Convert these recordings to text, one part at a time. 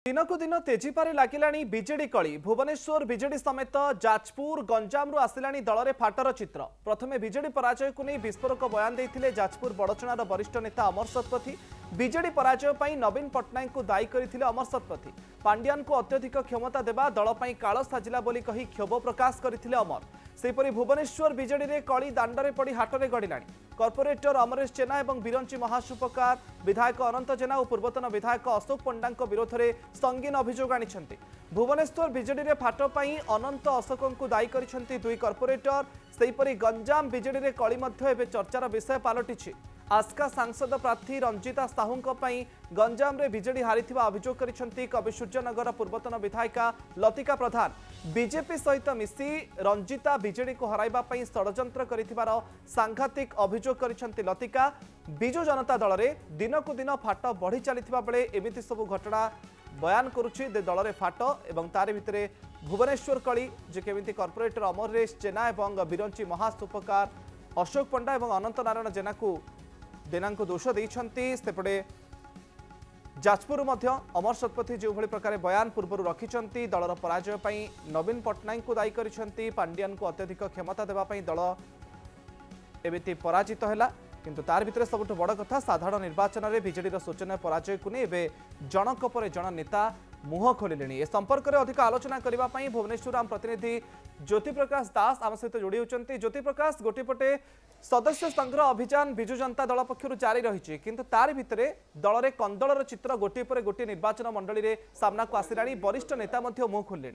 दिनकु दिन तेजी पारे लागिलाणी बीजेडी कली भुवनेश्वर बीजेडी समेत जाजपुर गंजाम आसिलाणी दल में फाटर चित्र। प्रथमे बीजेडी पराजय को नहीं विस्फोरक बयान देते जाजपुर बड़चणार वरिष्ठ नेता अमर शतपथी। बीजेडी पराजय पर नवीन पट्टनायक को दायी करथिले अमर शतपथी। पांड्यान को अत्यधिक क्षमता देवा दल पर काल साजिला बोली कही क्षोभ प्रकाश करथिले अमर। सेपरी भुवनेश्वर बीजेडी रे कली दांडरे पड़ी हाटरे गड़िलाणी। कॉर्पोरेटर अमरेश जेना और बिरंची महासुपकार विधायक अनंत जेना और पूर्वतन विधायक अशोक पंडा विरोध में संगीन अभियोग आनी। भुवनेश्वर बीजेडी रे फाट पई अनंत अशोक को दायी करिसेंती दुई कॉर्पोरेटर। सेहीपरि गंजाम बीजेडी रे कली मध्य एबे चर्चार विषय पालटिछि। आस्का सांसद प्रार्थी रंजिता साहू पई गंजाम रे बीजेडी हारिथिबा अभियोग करिसेंती कवि सूर्यनगर पूर्वतन विधायिका लतिका प्रधान। बीजेपी सहित मिसी रंजिता बीजेडी को हराइबा पई षडयंत्र करिथिबार सांघातिक अभियोग करिसेंती लतिका। बिजु जनता दल रे दिनकु दिन फाट बढ़ी चलिथिबा बेले एमिति सब घटना बयान करुछि दल में फाट एवं तार भितर भुवनेश्वर कली जे केमिति कॉर्पोरेटर अमरेश जेना एवं बिरंची महासुपकार अशोक पंडा एवं अनंत नारायण जेना को दोष देइछंती। सेपटे जाजपुर मध्य अमर शतपथी जो भली प्रकार बयान पूर्व रखिछंती। दलर पराजय पई नवीन पट्टनायक को दायी करिछंती। पांड्यान को अत्यधिक क्षमता देबा पई दल एमिति पराजित हैला। किंतु तार भितर सबुठ बड़ कथा साधारण निर्वाचन में बीजेडी शोचनीय पराजय को नहीं एवं जनक पर जन नेता मुह खोलिले। ए संपर्क में अधिक आलोचना करने भुवनेश्वर आम प्रतिनिधि ज्योति प्रकाश दास आम सहित जोड़ी होती। ज्योति प्रकाश गोटेपटे सदस्य संग्रह अभियान बिजु जनता दल पक्षर जारी रही किंतु तार भितर दल में कंदलर चित्र गोटे पर गोटे निर्वाचन मंडली में सामना को आसला। वरिष्ठ नेता मुह खोलिले।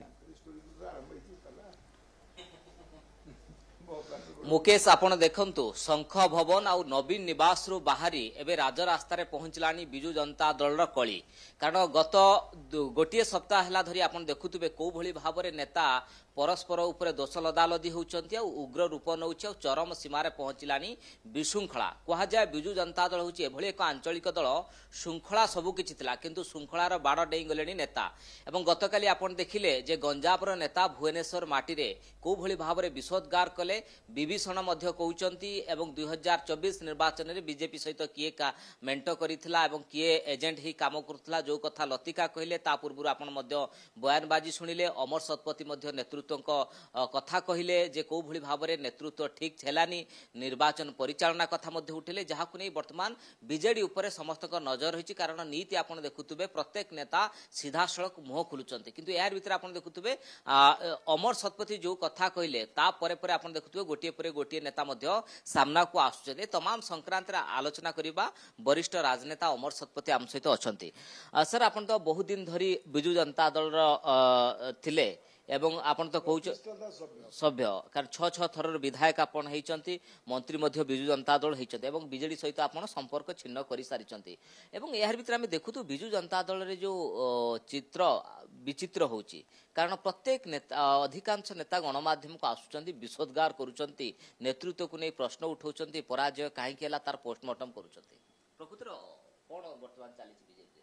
मुकेश आपण देखंतु शंख भवन आउ नवीन निवास रु बाहरी एबे राजरास्ता रे पहुंचलानी बिजु जनता दलर कली। कारण गत गोटे सप्ताह हला धरी आपण देखुतबे को भली भाबरे नेता परस्पर उपरे दोष लदालदी होउचंती आ उग्र रूप नउछ चरम सीमारे पहुंचलानी विशृंखला। कहा जाय बिजु जनता दल होउची एभली एक आंचलिक दल श्रृंखला सबु किछि थिला किंतु श्रृंखलार बाड़ डेई गलेनी नेता। एवं गतकाली आपण देखिले जे गंजापर नेता भुवनेश्वर माटी रे को भली भाबरे विशोद्गार कले विभीषण मध्य कहउचंती। एवं 2024 निर्वाचन रे बीजेपी सहित किए का मेंटो करिथिला एवं किए एजेंट ही काम करथिला जो कथा लतिका कहले ता पूर्व आपण मध्य बयानबाजी सुनिले। अमर शतपथी मध्य नेतृत्व कथा कहले जे को भली भाबरे नेतृत्व ठीक छेलानी। निर्वाचन परिचालना कथा मध्य उठिले जहाकु नै वर्तमान बीजेडी उपरे समस्त नजर रही। कारण नीति आपण देखुतबे प्रत्येक नेता सीधा सड़क मुह खुलुचंती किंतु यार भीतर आपण देखुतबे अमर शतपथी जो कथा कहले ता परे परे आपण देखुतबे गोटे परे गोटे नेता मध्य सामना को आसुचंती। तमाम संक्रांत आलोचना करिबा वरिष्ठ राजनेता अमर शतपथी आम सहित अछंती। सर आपण तो बहुत दिन धरी बिजु जनता दल थिले एवं आपण तो कहू सभ्य कारण 6 थर विधायक आपण होइचंती मंत्री मध्य बिजु जनता दल होइचंती एवं बीजेडी सहित आपण संपर्क छिन्न करि सारिचंती। एवं यार भीतर आमे देखुतु बिजु जनता दल रे जो चित्र विचित्र होउची कारण प्रत्येक नेता अधिकांश नेता गणमाध्यम को आसुचंती विशोद्गार करूचंती नेतृत्व को नै प्रश्न उठाउचंती पराजय काहे केला तार पोस्टमार्टम करूचंती। प्रकृतिर कोन वर्तमान चालीछि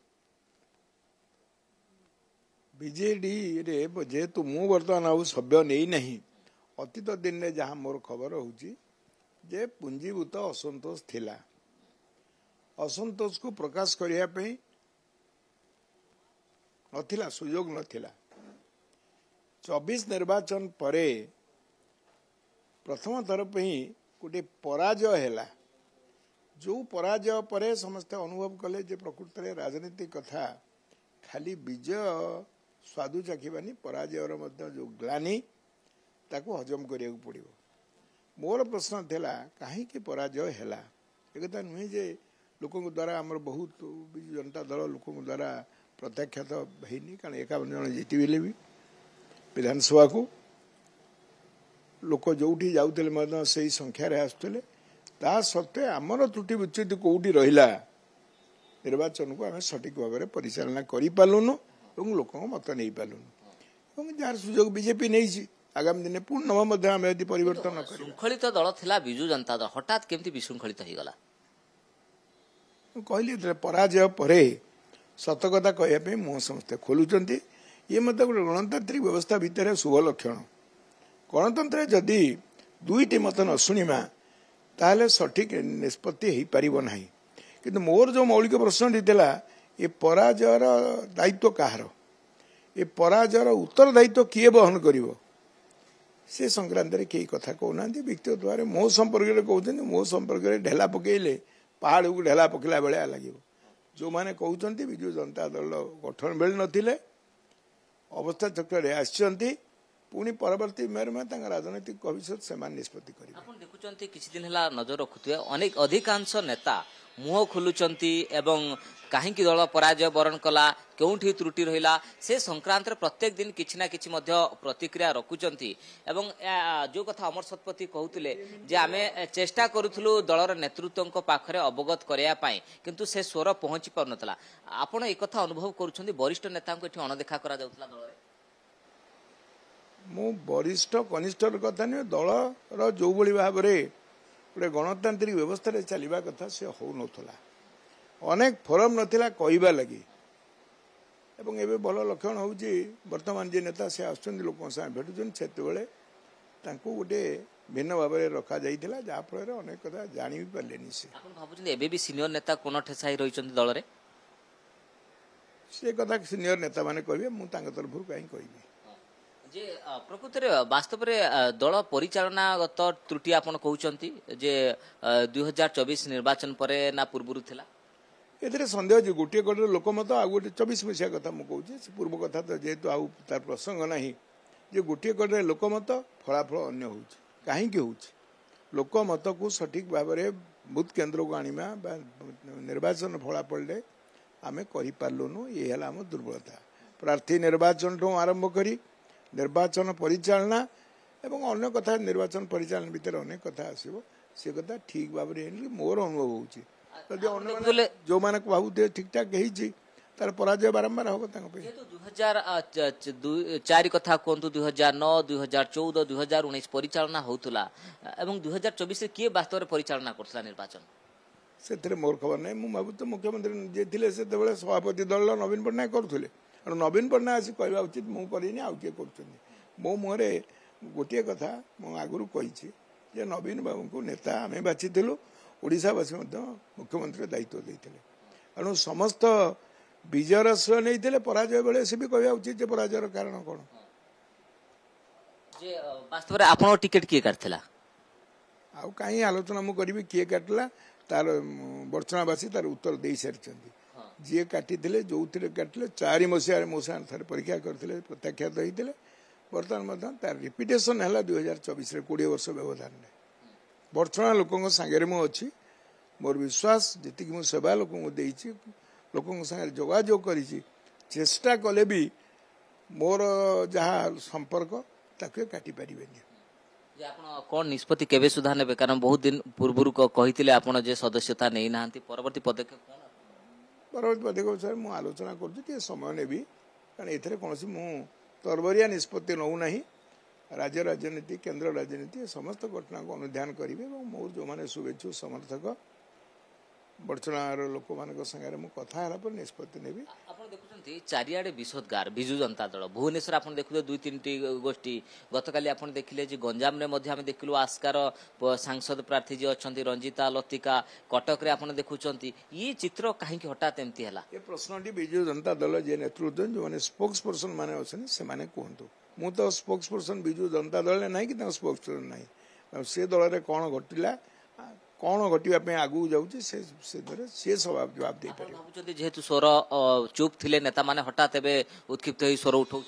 बीजेडी रे जेहेतु मु बर्तमान आउ सभ्य नहीं नहीं अतीत दिन में जहाँ मोर खबर होची जे पुंजीभूत असंतोष थिला। असंतोष को प्रकाश करिया पे नथिला सुयोग नथिला। 24 निर्वाचन परे प्रथम थर पे गोटे पराजय हैला। जो पराजय परे समस्त अनुभव कले जे प्रकृत रे राजनीति कथा खाली विजय स्वादु चाखिबानी पराजयर जो ग्लानी ताको हजम करिया पड़ो। मोर प्रश्न थिला कहीं पराजय हैला एक नुहे जे लोक द्वारा आमर बहुत बिजु जनता दल लोक द्वारा प्रत्याख्यात होनी कारण 51 जन जीतिले भी विधानसभा को लोक जोठी जाऊले से संख्यार आसुले ता सत्वे आमर त्रुटि विच्युति कौटी रहा निर्वाचन को आम सठिक भाव में परिचालना करूँ और लोक मत नहीं पालुनु जार सुजोग बीजेपी नहीं आगामी दिन पूर्ण आम यदि परिवर्तन श्रृंखलित दल थिला बिजु जनता दल हठात केमती विशृंखलित हो गला। कहली पराजय परे सतकता कहवाई मुह समस्ते खोलुचंती। ये मत गोटे गणतांत्रिक व्यवस्था भितर शुभ लक्षण। गणतंत्र जदि दुईटी मत न शुणा ताहले सठिक निष्पत्ति हो पार ना। किंतु मोर जो मौलिक प्रश्न ये पराजयर दायित्व कहार ए पराजयर उत्तरदायित्व किए बहन करिवो से संक्रांत रे केही कथा कहना व्यक्तिगत भाव मो संपर्क में कहते मो संपर्क में ढेला पकईले पहाड़ को ढेला पकड़ा भाया लगे जो मैंने कहते विजु जनता दल गठन बेल नथिले अवस्था चक्र आसचंती पुणी परवर्ती मेयर में राजनैतिक भविष्य से निष्पत्ति करेंगे। आपण देखुचंती किछि दिन हला नजर रखुथुए अनेक अधिकांश नेता मुह खोलुचंती एवं कहीं दल पराजय वरण कला केउठी त्रुटि रहिला से संक्रांत रे प्रत्येक दिन किछि ना किछि मध्य प्रतिक्रिया रखुचंती एवं जो कथा अमर शतपथी कहउतिले जे आमे चेष्टा करूथलु दलर नेतृत्वक पाखरे अवगत करिया पाई किंतु से स्वर पहुंची परनतला आपण ए कथा अनुभव करूछंती वरिष्ठ नेता को एठी अनदेखा करा जाउतला दल रे मु वरिष्ठ कनिष्ठ कथा नहीं दलर जो भाई भाव में गोटे गणतांत्रिक व्यवस्था चलवा कथा से हो नाला अनेक फोरम नाला कहवा लगी एवं एबे भल लक्षण हूँ बर्तमान जे नेता से आसुच्च लोक भेटुन से गोटे भिन्न भाव में रखा जाइथिला जहाँफल अनेक कथा जानी भी पारे से भावुँ एबे भी सीनियर नेता कोन ठेसाई रही दल में से कथा सीनियर नेता मैंने कहे मुझे तरफ कहीं कहि जे प्रकृत वास्तव में दल परिचालनागत त्रुटि आपन कहउचंती जे 2024 निर्वाचन पर ना पूर्व थिला एथिरे संदेह जे गोटे कड़े लोकमत आ गोटे 24 मसीहा कथा मु कहूँ पूर्व कथा तो जेहेतु आउ तार प्रसंग नहीं जे गोटे कड़े लोकमत फलाफल अन्य हो कहीं हो लोकमत को सठिक भाव में बुथ केन्द्र को आनिमा निर्वाचन फलाफल आम करूँ ये आम दुर्बलता प्रार्थी निर्वाचन ठूँ आरंभ करी निर्वाचन परिचालना एवं अन्य कथा निर्वाचन परिचालन भितर अनेक कथा आसो से कथा ठीक भाव में मोर अनुभव होती जो मैंने भावुए ठीक ठाक तार पराजय बारंबार हम 2004 कथा कहतु 2009 2014 2019 परिचालना होता एवं 2024 किए वास्तव में परिचालना करथिला निर्वाचन से मोर खबर नहीं मुझे भावुँ तो मुख्यमंत्री जे थे से सभापति दल नवीन पट्टनायक करुले नवीन पट्टनायक आसी कहवा उचित मु करेनि आउ किए कर मो मुहरे गोटे कथा मु आगु कही नवीन बाबू को नेता आम बाछीलु ओडावासी मुख्यमंत्री दायित्व देते तेणु समस्त विजयर श्रेय नहीं पराजय बेले से भी कहवा उचित पराजयर कारण कौन वास्तव में आपन टिकेट किए काटला आउ कहीं आलोचना मु करी किए काटला तार बर्चनावासी तार उत्तर दे सारी जी काटी जो काटिले 4 मसीह मो थे परीक्षा करते प्रत्याख्यात होते बर्तमान तार रिपिटेसन है 2024 20 वर्ष व्यवधान में बर्चना लोकों सागर मु अच्छी मोर विश्वास जी मु सेवा लोक लोकों सागर जोगाजोग कर चेष्टा कले भी मोर जहाँ संपर्क ताके काटी पारे कौन निष्पत्ति केवे सुधा ने कारण बहुत दिन पूर्व कहते आपड़ जे सदस्यता नहीं ना परवर्ती पदक्षेप परवर्ती पदक्षेप सर मुझे आलोचना कर समय नेबी कारण एथरे कौन मु तरबरिया निष्पत्ति नौ ना राज्य राजनीति केंद्र राजनीति समस्त घटना को अनुध्यान करेंगे मोर जो मैंने शुभेच्छु समर्थक बर्चनार लोक मान कथा निष्पत्ति नेबी देखुं चारिआडे विशोधगार विजु जनता दल भुवनेश्वर आप देखुए 2-3 गोष्ठी गतकाली आप देखिले गंजाम में देखिलु आस्कार सांसद प्रार्थी जी अच्छा रंजिता लतिका कटक आप देखुं ये चित्र कहीं हठात एमती है ये प्रश्न विजु जनता दल जे नेतृत्व जो मैंने स्पोक्स पर्सन मैंने अच्छे से कहतु मु तो स्पोक्स पर्सन विजु जनता दल ना कि स्पोक्स पर्सन ना से दल में कौन घटिला कौन घटवा आगू जाऊँ सी स्वभाव जवाब दे पारे जेहेतु स्वर चुप थे नेता माने हठात उत्क्षिप्त हो स्वर उठा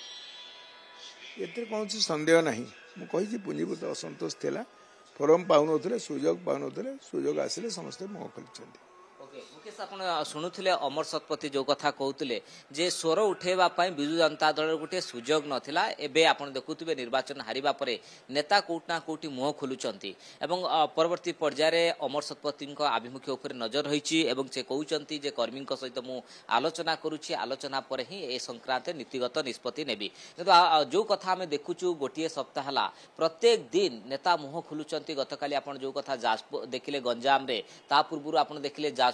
ये कौन सन्देह ना मुझे पुंजीभूत असंतोष था फोरम पाने सुजोग आसिले समस्ते मुह खोली मुकेश आप शुणुले अमर शतपथी जो कथा कहते जे स्वर उठेबाई विजु जनता दल गोटे सुजोग नाला एवं आप देखुए निर्वाचन हारिबा परे नेता कोटना कोटी मुह खोलुंट परवर्ती पर्यायर अमर शतपथी आभिमुख्य उपर नजर रही से कहते जे कर्मी सहित मु आलोचना करुच्ची आलोचना पर ही ए संक्रांत नीतिगत निष्पत्ति नेबी किंतु जो कथा आम देखुचु गोटे सप्ताह प्रत्येक दिन नेता मुह खोलुंट गतकाली आप जो कथा जाजपुर देखिले गंजाम रे ता पूर्व आप देखिले जाजपुर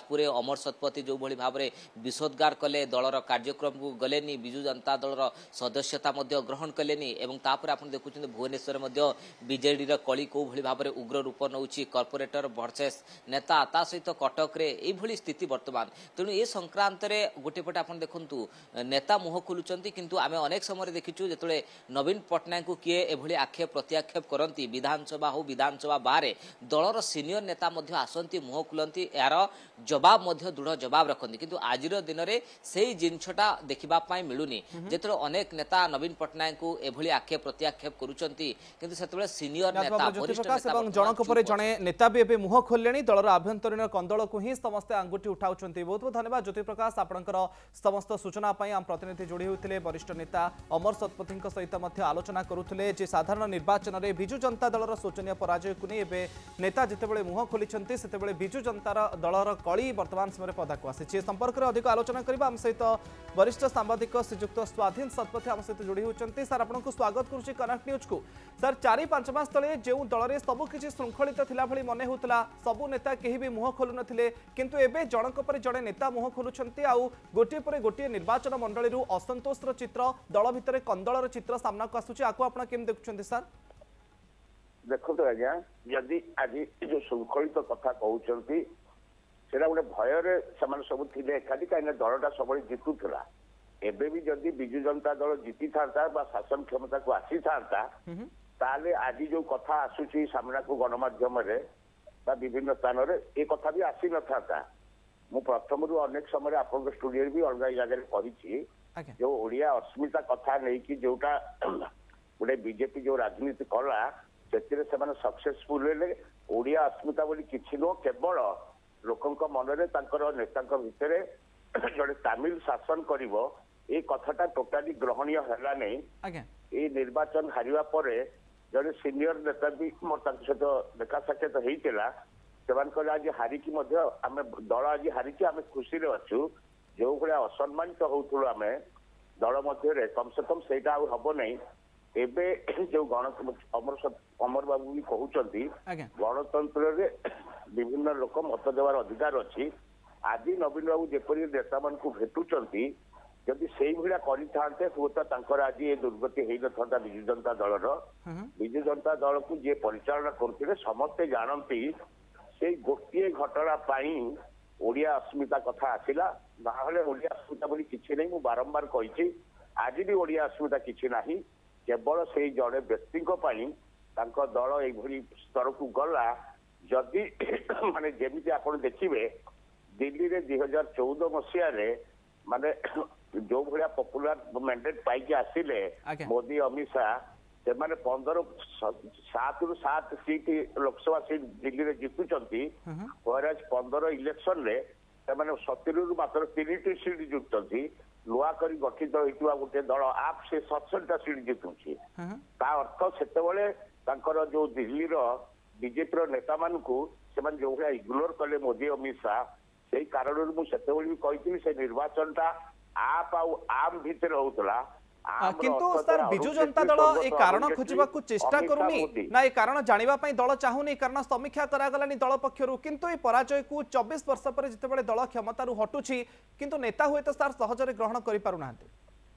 अमर शतपथी जो भली भाव में विषोद्गार कले दलर कार्यक्रम को गलेनी विजु जनता दलर सदस्यता ग्रहण कलेनी एवं तापर आपण देखुछन भुवनेश्वर बीजेडी कली को भली भाव में उग्र रूप नौची कॉर्पोरेटर वर्सेस नेता ता सहित कटक रे एई भली स्थिति वर्तमान तेणु ए संक्रांत रे गोटे पटे आपण देखंतु नेता मुह खोलुचंती किंतु आमे अनेक समय देखिछु जेतले नवीन पटनायक को किए एभली आक्षेप प्रत्याक्षेप करंती विधानसभा हो विधानसभा बारे दलर सीनियर नेता मध्य आसंती मुह खुलंती यार जवाब मध्य दृढ़ जवाब रखंती किंतु आजिर दिन रे सेही जिनछटा देखिबा पाई मिलुनी जेतले अनेक नेता नवीन पटनायक को एभली आक्षेप प्रत्याक्षेप करुचंती किंतु सेतबे सीनियर नेता वरिष्ठ नेता जनक पर जणे नेता भी एबे मुह खोललेनी दलर आभ्यंतरीण कंदल को ही समस्त आंगुठी उठाउचंती। बहुत बहुत धन्यवाद ज्योति प्रकाश आपनकर समस्त सूचना पाई आम प्रतिनिधि जोड़ी होते वरिष्ठ नेता अमर शतपथी सहित आलोचना करुले जे साधारण निर्वाचन में विजु जनता दलर शोचनीय पराजय को नहीं नेता जितेबाला मुह खोली से विजु जनता दलर कली वर्तमान समय पदाक आसी संपर्क में अधिक आलोचना करबा आम सहित वरिष्ठ सांबादिक श्रीजुक्त स्वाधीन शतपथी आम सहित जोड़ी होती। सर आपको स्वागत करुच्ची कनेक्ट न्यूज को। सर 4-5 मास तले जो दल में सबकि श्रृंखलित थिला भली मने होतला सबु नेता केही भी मुह खोलु नथिले किंतु एबे जनक पर जड़े नेता मुह खोलुछंती आउ गोटे पर गोटे निर्वाचन मंडली रु असंतोषर चित्र दल भितर कंदलर चित्र सामना को आसुची आको आपण केम देखुछंती सर? देखो तो आज्ञा जदि आज जो श्रृंखलित कथा कहउछंती सेरा गोटे भयरे समान सब थिले खाली काइना दलटा सबले जितुथला एबे भी जदि बिजु जनता दल जीति थारता बा शासन क्षमता को आसी थारता ताले आज जो कथा आसुची सामना को गणमाध्यम रे बा विभिन्न स्थान रे ए कथा भी आसी न थारता। मु प्रथम रु अनेक समय आपन स्टूडियो भी अलग जगह करिछि जो ओडिया अस्मिता कथा नै कि जोटा गोटे बीजेपी जो राजनीति कला सेतिरे सेमाने सक्सेसफुल हेले ओडिया अस्मिता बोली किछि नो केवल लोकंक मनरे तांकर नेतांक भितरे जड़े तामिल शासन करिवो ए कथाटा टोटाली ग्रहणीय हैला नै। ए निर्वाचन हारिवा परे जड़े सीनियर नेता भी मोर तांक सहित देखा साक्षात हेइतिला सेमान कहले आज हारिकी मध्य आमे दल आज हारिकी आमे खुशी रे अछु जो भले असम्मानित होउथुलो आमे दल मध्य रे कम से कम सेटा आ हबो नै। एबे जो अमर बाबू भी कहउचंती गणतंत्र रे विभिन्न लोक मत देवार अधिकार अछि। आज नवीन बाबू जेपरी नेता मान को भेटुचंती जदि सेई भलिया करि थांते हुत तांकर आज ए दुर्गति हेइ न थांता बिजु जनता दलर बिजु जनता दल को जे परिचालना करथिले समस्त जानंती सेई गोटिए घटना पाई ओडिया अस्मिता कथा आसिला नाहले ओडिया अस्मिता बोली किछि नै। मु बारंबार कहिछि आज भी ओडिया अस्मिता किछि नाही केवल सेई जड़े व्यक्ति को पाई तांको दल ए भली स्तर को गला जदि माने जेमिति आपण देखिबे दिल्ली रे 2014 मसिया रे माने जो भलिया पॉपुलर मैंडेट पाई के आसिले मोदी अमित शाह से माने 7 रु 7 सीट लोकसभा सीट दिल्ली रे जितुचंती वराज 15 इलेक्शन रे से माने 70 रु मात्र 3 सीट जितुचंती लुआ करी गठित होइतुवा गोटे दल आप से 67 सीट जितुची ता अर्थ सेतेबेले तांकर जो दिल्ली रो बीजेपी रो नेता मान को से माने जो भलिया इग्नोर कले मोदी अमित शाह सेही कारण मु सेतेबेले भी कहितली से निर्वाचनटा आप आम भीतर होतला किंतु सर बिजु जनता दल ए कारण खोजबा को चेष्टा करूनी ना ए कारण जानिबा पई दल चाहुनी कारण समीक्षा करा गलानी दल पक्षरु किंतु ए पराजय को 24 वर्ष पर जितेबेले दल क्षमता रु हटुची किंतु नेता होय तो सर सहजरे ग्रहण करि पारु नाहंते।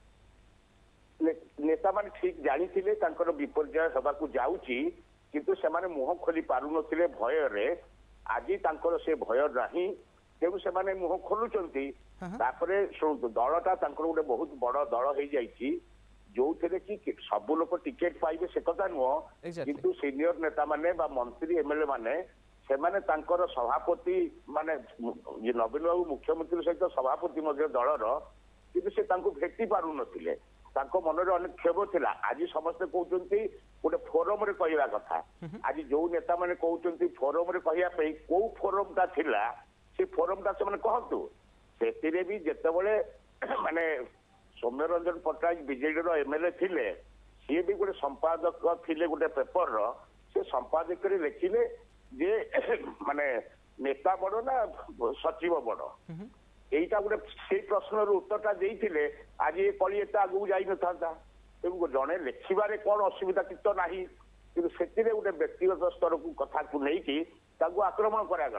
नेता माने ठीक जानिथिले तांकर विपर्जय सभा को जाउची किंतु से माने मुह खोली पारु नथिले भय रे आज तांकर से भय नाही तेणु से माने मुह खोलुचंती तापरे शुणु दलटा तांकर गोटे बहुत बड़ दल हो जाइए जो थे कि सब लोग टिकेट पाइबे से कथा नुह किंतु सीनियर नेता माने बा मंत्री एमएलए माने से माने तांकर सभापति माने नवीन बाबू मुख्यमंत्री सहित सभापति मध्य दलर किंतु से तांको भेटी पारु नथिले तांको मनरे अनेक क्षोभ थिला। आज समस्त कहउचंती गोटे फोरम रे कहवा कथा आज जो नेता माने कहउचंती फोरम रे कहया पे को फोरम ता थिला से फोरम ता से माने कहतु सेतिरे भी जेतेबेले माने सौम्य रंजन पट्टनायक बीजेडी रो एमएलए थिले सी भी गोटे संपादक थिले गोटे पेपर रो से संपादक रे लिखिले जे माने नेता बड़ ना सचिव बड़ एटा गोटे से प्रश्न रो उत्तरटा देइथिले आज ए कली एटा आगु जाई न थांता तेणु जड़े लिखिबारे कौन असुविधा कितो नाही किंतु सेतिरे गोटे व्यक्तिगत स्तर को कथा को नहीं कि ताकू आक्रमण करागला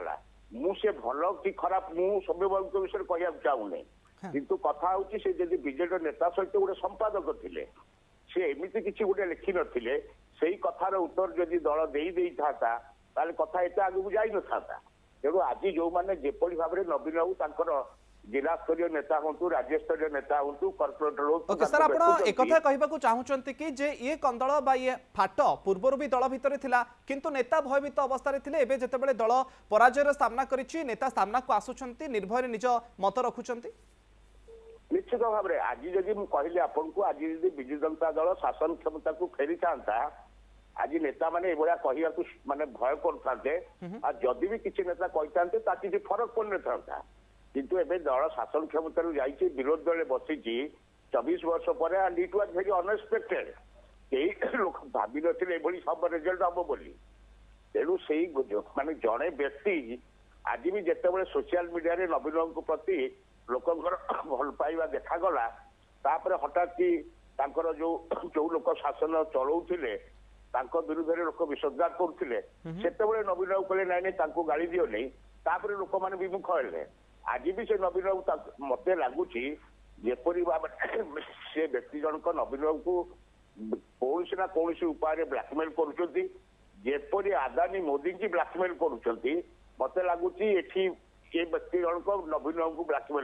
से भल कि खराब मु सौम्य बाबू विषय कहना चाहूनी किंतु कथा हूँ से जब बीजेडी नेता सहित गोटे संपादक थे सी एमती किसी गोटे लिखि नथिले सेही कथार उत्तर जदि दल दे था ताले कथा एत आगू जाई न था तेणु आज जो मैंने जेपरी भाव में नवीन बाबू तांकर जिला स्तरीय नेता हूँ राज्य स्तरीय नेता हूँ कॉर्पोरेटर ओके सर आप एक कहवाक चाहूँगी कि जे ये कंदल बा ये फाट पूर्वर भी दल भितर थिला किंतु नेता भयभीत अवस्था थिले एबे जेतेबेले दल पराजयर सामना करिछि नेता सामना को आसुछंती निर्भय निज मत रखुछंती निश्चित भाव में आज जदि कहली आपन को आज जदि विजु जनता दल शासन क्षमता को फेरी था आज नेता माने एभलिया कहवाक माने भय करते जदि भी किसी नेता कहते किसी फरक पड़ था किंतु एबे दल शासन क्षमता जाइए विरोध दल बसी 24 वर्ष पर and it was very unexpected कई लोक भावी नथिले सब रिजल्ट हम बोली तेणु से माने जड़े व्यक्ति आज भी जिते सोशल मीडिया रे नवीन बाबू प्रति लोकंर भल पाइबा देखागला तापर हठात कि तांकर जो लोक शासन चलाउथिले तांको विरुद्ध रे लोक विसर्जन करथिले सेतेबेले नवीन बाबू कहले नाइ तांको गाली दियो नहीं तापर लोक माने विमुख हेले आज भी से नवीन बाबू मत लगुच जेपरी भाव से व्यक्ति जनक नवीन बाबू को कौन ना कौन उपाय ब्लैकमेल करपरी आदानी मोदी की ब्लैकमेल कर मत लगुच ये व्यक्ति जनक नवीन बाबू को ब्लैकमेल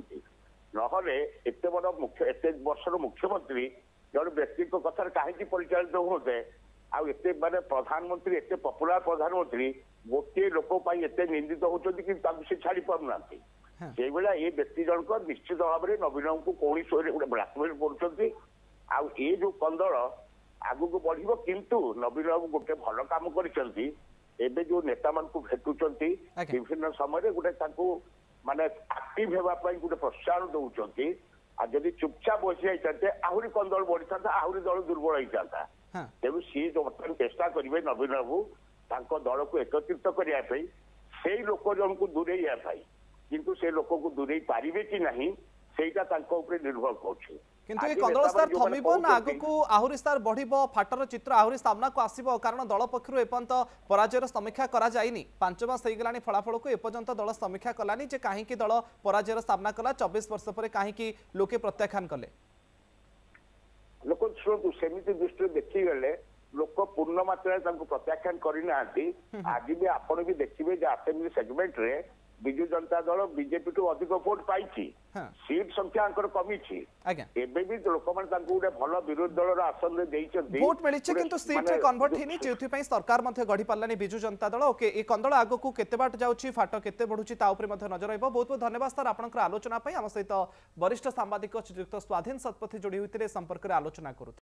कर एत बड़ मुख्य एत वर्षर मुख्यमंत्री जन व्यक्ति कथार कहीं परिचालित होते आते माने प्रधानमंत्री एत पपुलार प्रधानमंत्री गोटे लोक एत निंदित होती कि छाड़ी पारना से भाया ये व्यक्ति जनक निश्चित भाव में नवीन बाबू को कौन गोटे ब्लैकमेल कर ये जो कंदल आगु को बढ़ किंतु नवीन बाबू गोटे भल काम कर जो नेता मान को भेटुंट विभिन्न समय गोटे माने एक्टिव होगापी गोटे प्रोत्साहन दौरान जदि चुपचाप बसी जाते आहरी कंदल बढ़ी था आहरी दल दुर्बल होता तेणु सी जो बर्तमान चेष्टा करेंगे नवीन बाबू दल को एकत्रित करने से लोक जन को दूरे किंतु से लोक को दूरे पारे कि नहीं सेटा निर्भर कर किंतु ये कंदल स्तर थमिबो ना आगु को आहुरी स्तर बढ़िबो फाटर चित्र आहुरी सामना को आसीबो कारण दल पक्षरु एपंत पराजयर समीक्षा करा जाइनी 5 मास होई गलानी फलाफल को एपंत दल समीक्षा कलानी जे काहे कि दल पराजयर सामना कला 24 वर्ष पर काहे कि लोके प्रत्याख्यान कले लोक शुणु सेमिति दृष्टि देखी गले लोक पूर्ण मात्रा प्रत्याख्यान करना आज भी आपण भी देखिए असेंबली सेगमेंट रे विजु जनता दल बीजेपी टू अधिक भोट पाई सीट संख्या कमी भी लोक गोटे भल विरोधी दल आसन भोट मिली किंतु सीट रे कन्वर्ट हेनी जेथि पई सरकार मध्ये गढी पालानी विजु जनता दल ओके ए कंदल आगो को केते बाट जाउची फाट केते बढ़ुची ता ऊपर मध्ये नजर रहबो बहुत बहुत धन्यवाद सर आपनकर आलोचना पई हम सहित वरिष्ठ सांबादिक श्रीयुक्त स्वाधीन सतपथी जोड़ी होइतिले संपर्क रे आलोचना करू।